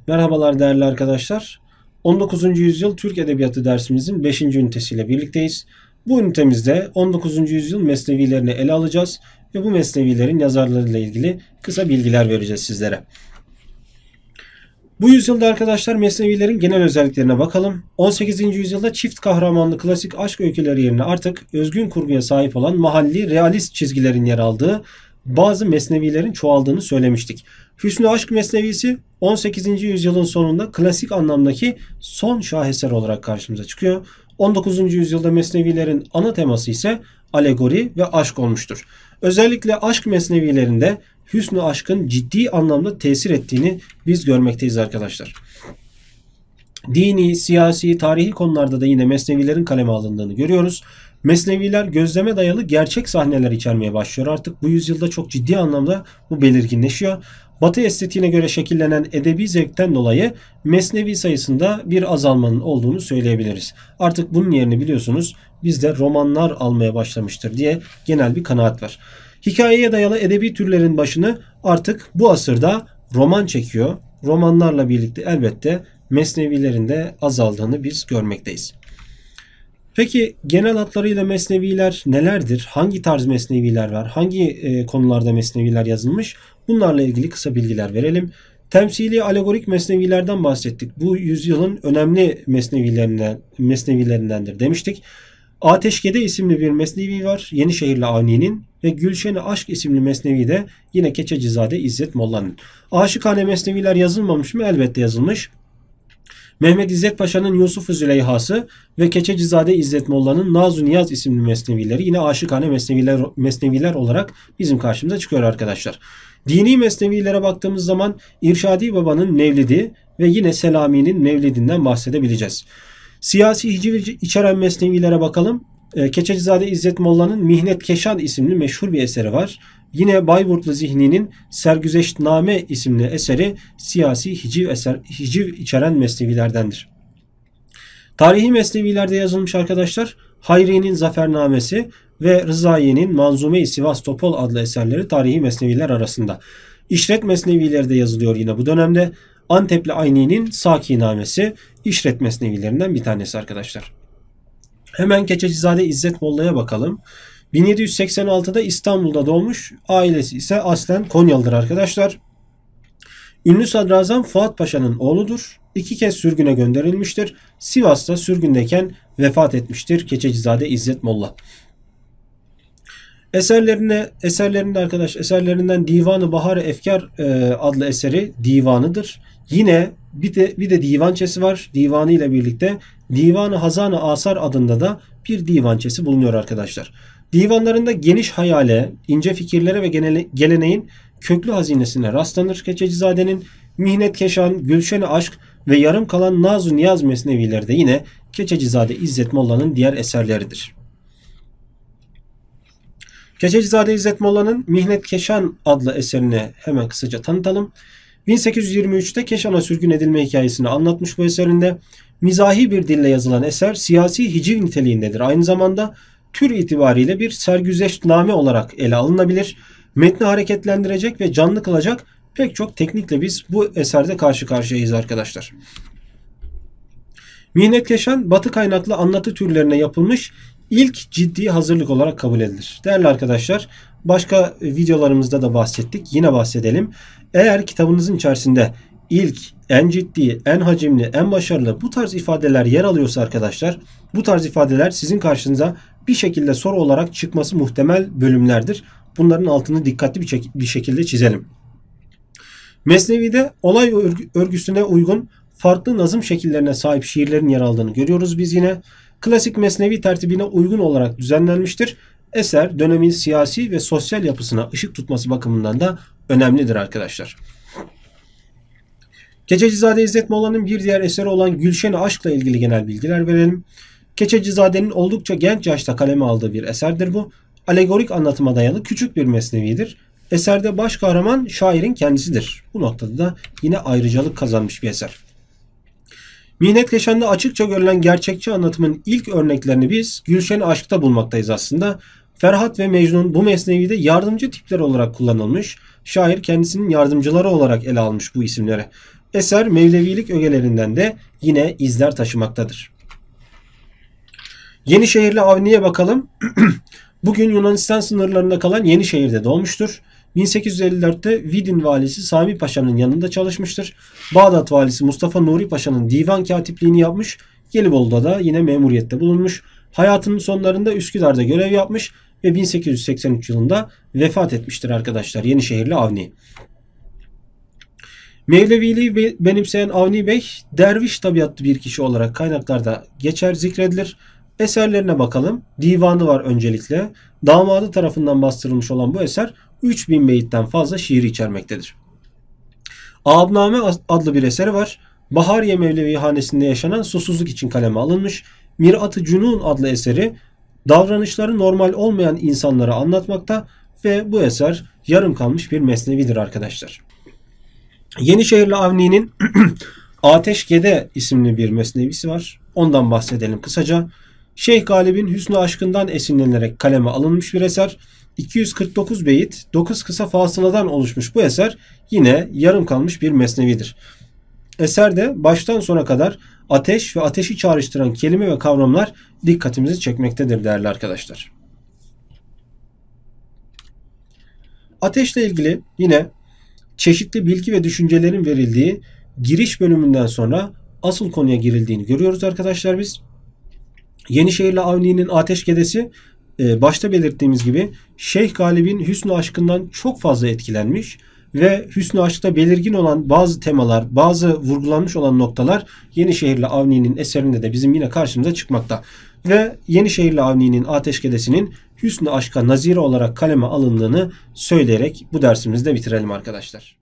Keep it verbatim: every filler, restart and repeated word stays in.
Merhabalar değerli arkadaşlar. on dokuzuncu yüzyıl Türk Edebiyatı dersimizin beşinci ünitesiyle birlikteyiz. Bu ünitemizde on dokuzuncu yüzyıl mesnevilerini ele alacağız ve bu mesnevilerin yazarlarıyla ilgili kısa bilgiler vereceğiz sizlere. Bu yüzyılda arkadaşlar mesnevilerin genel özelliklerine bakalım. on sekizinci yüzyılda çift kahramanlı klasik aşk öyküleri yerine artık özgün kurguya sahip olan mahalli realist çizgilerin yer aldığı bazı mesnevilerin çoğaldığını söylemiştik. Hüsnü Aşk mesnevisi on sekizinci yüzyılın sonunda klasik anlamdaki son şaheser olarak karşımıza çıkıyor. on dokuzuncu yüzyılda mesnevilerin ana teması ise alegori ve aşk olmuştur. Özellikle aşk mesnevilerinde hüsnü aşkın ciddi anlamda tesir ettiğini biz görmekteyiz arkadaşlar. Dini, siyasi, tarihi konularda da yine mesnevilerin kaleme alındığını görüyoruz. Mesneviler gözleme dayalı gerçek sahneler içermeye başlıyor. Artık bu yüzyılda çok ciddi anlamda bu belirginleşiyor. Batı estetiğine göre şekillenen edebi zevkten dolayı mesnevi sayısında bir azalmanın olduğunu söyleyebiliriz. Artık bunun yerini biliyorsunuz bizde romanlar almaya başlamıştır diye genel bir kanaat var. Hikayeye dayalı edebi türlerin başını artık bu asırda roman çekiyor. Romanlarla birlikte elbette mesnevilerin de azaldığını biz görmekteyiz. Peki genel hatlarıyla mesneviler nelerdir? Hangi tarz mesneviler var? Hangi e, konularda mesneviler yazılmış? Bunlarla ilgili kısa bilgiler verelim. Temsili alegorik mesnevilerden bahsettik. Bu yüzyılın önemli mesnevilerinden, mesnevilerindendir demiştik. Ateşkede isimli bir mesnevi var. Yenişehirli Avni'nin ve Gülşen-i Aşk isimli mesnevi de yine Keçecizade İzzet Molla'nın. Aşıkhane mesneviler yazılmamış mı? Elbette yazılmış. Mehmet İzzet Paşa'nın Yusuf-u Züleyha'sı ve Keçecizade İzzet Molla'nın Naz-ı Niyaz isimli mesnevileri yine aşıkhane mesneviler, mesneviler olarak bizim karşımıza çıkıyor arkadaşlar. Dini mesnevilere baktığımız zaman İrşadi Baba'nın Mevlidi ve yine Selami'nin Mevlidinden bahsedebileceğiz. Siyasi hiciv içeren mesnevilere bakalım. Keçecizade İzzet Molla'nın Mihnetkeşan isimli meşhur bir eseri var. Yine Bayburtlu Zihni'nin Sergüzeştname isimli eseri siyasi hiciv, eser, hiciv içeren mesnevilerdendir. Tarihi mesnevilerde yazılmış arkadaşlar Hayri'nin Zafernamesi ve Rızaiye'nin Manzume-i Sivas Topol adlı eserleri tarihi mesneviler arasında. İşret mesnevileri de yazılıyor yine bu dönemde. Antepli Ayni'nin Sakinamesi İşret mesnevilerinden bir tanesi arkadaşlar. Hemen Keçecizade İzzet Molla'ya bakalım. bin yedi yüz seksen altıda İstanbul'da doğmuş. Ailesi ise aslen Konyalıdır arkadaşlar. Ünlü sadrazam Fuat Paşa'nın oğludur. İki kez sürgüne gönderilmiştir. Sivas'ta sürgündeyken vefat etmiştir Keçecizade İzzet Molla. Eserlerine, eserlerinde arkadaş eserlerinden Divan-ı Bahar-ı Efkar e, adlı eseri divanıdır. Yine bir de, bir de divançesi var. Divanı ile birlikte Divan-ı Hazan-ı Asar adında da bir divançesi bulunuyor arkadaşlar. Divanlarında geniş hayale, ince fikirlere ve geleneğin köklü hazinesine rastlanır. Keçecizade'nin Mihnetkeşan, Gülşen-i Aşk ve yarım kalan Naz-ı Niyaz mesnevileri de yine Keçecizade İzzet Molla'nın diğer eserleridir. Keçecizade İzzet Molla'nın Mihnetkeşan adlı eserini hemen kısaca tanıtalım. bin sekiz yüz yirmi üçte Keşan'a sürgün edilme hikayesini anlatmış bu eserinde. Mizahi bir dille yazılan eser siyasi hiciv niteliğindedir. Aynı zamanda tür itibariyle bir sergüzeştname olarak ele alınabilir. Metni hareketlendirecek ve canlı kılacak pek çok teknikle biz bu eserde karşı karşıyayız arkadaşlar. Mihnetkeşan batı kaynaklı anlatı türlerine yapılmış ilk ciddi hazırlık olarak kabul edilir. Değerli arkadaşlar, başka videolarımızda da bahsettik. Yine bahsedelim. Eğer kitabınızın içerisinde ilk, en ciddi, en hacimli, en başarılı bu tarz ifadeler yer alıyorsa arkadaşlar, bu tarz ifadeler sizin karşınıza bir şekilde soru olarak çıkması muhtemel bölümlerdir. Bunların altını dikkatli bir, bir şekilde çizelim. Mesnevi'de olay örgüsüne uygun farklı nazım şekillerine sahip şiirlerin yer aldığını görüyoruz biz yine. Klasik mesnevi tertibine uygun olarak düzenlenmiştir. Eser dönemin siyasi ve sosyal yapısına ışık tutması bakımından da önemlidir arkadaşlar. Keçecizade İzzet Molla'nın bir diğer eseri olan Gülşen-i Aşk'la ilgili genel bilgiler verelim. Keçecizade'nin oldukça genç yaşta kaleme aldığı bir eserdir bu. Alegorik anlatıma dayalı küçük bir mesnevidir. Eserde baş kahraman şairin kendisidir. Bu noktada da yine ayrıcalık kazanmış bir eser. Mihnetkeşan'da açıkça görülen gerçekçi anlatımın ilk örneklerini biz Gülşen-i Aşk'ta bulmaktayız aslında. Ferhat ve Mecnun bu mesnevide yardımcı tipler olarak kullanılmış. Şair kendisinin yardımcıları olarak ele almış bu isimleri. Eser Mevlevilik ögelerinden de yine izler taşımaktadır. Yenişehirli Avni'ye bakalım. Bugün Yunanistan sınırlarında kalan Yenişehir'de doğmuştur. bin sekiz yüz elli dörtte Vidin valisi Sami Paşa'nın yanında çalışmıştır. Bağdat valisi Mustafa Nuri Paşa'nın divan katipliğini yapmış. Gelibolu'da da yine memuriyette bulunmuş. Hayatının sonlarında Üsküdar'da görev yapmış ve bin sekiz yüz seksen üç yılında vefat etmiştir arkadaşlar Yenişehirli Avni. Mevleviliği benimseyen Avni Bey derviş tabiatlı bir kişi olarak kaynaklarda geçer zikredilir. Eserlerine bakalım. Divanı var öncelikle. Damadı tarafından bastırılmış olan bu eser üç bin beyitten fazla şiir içermektedir. Ağabname adlı bir eseri var. Bahariye Mevlevi hanesinde yaşanan susuzluk için kaleme alınmış. Mirat-ı Cunun adlı eseri davranışları normal olmayan insanları anlatmakta ve bu eser yarım kalmış bir mesnevidir arkadaşlar. Yenişehirli Avni'nin Ateşkede isimli bir mesnevisi var. Ondan bahsedelim kısaca. Şeyh Galip'in Hüsnü Aşkından esinlenerek kaleme alınmış bir eser. iki yüz kırk dokuz beyit, dokuz kısa fasıladan oluşmuş bu eser yine yarım kalmış bir mesnevidir. Eserde baştan sona kadar ateş ve ateşi çağrıştıran kelime ve kavramlar dikkatimizi çekmektedir değerli arkadaşlar. Ateşle ilgili yine çeşitli bilgi ve düşüncelerin verildiği giriş bölümünden sonra asıl konuya girildiğini görüyoruz arkadaşlar biz. Yenişehirli Avni'nin Ateşkedesi başta belirttiğimiz gibi Şeyh Galip'in Hüsnü Aşkından çok fazla etkilenmiş ve Hüsnü Aşk'ta belirgin olan bazı temalar, bazı vurgulanmış olan noktalar Yenişehirli Avni'nin eserinde de bizim yine karşımıza çıkmakta. Ve Yenişehirli Avni'nin Ateşkedesi'nin Hüsnü Aşk'a nazire olarak kaleme alındığını söyleyerek bu dersimizde bitirelim arkadaşlar.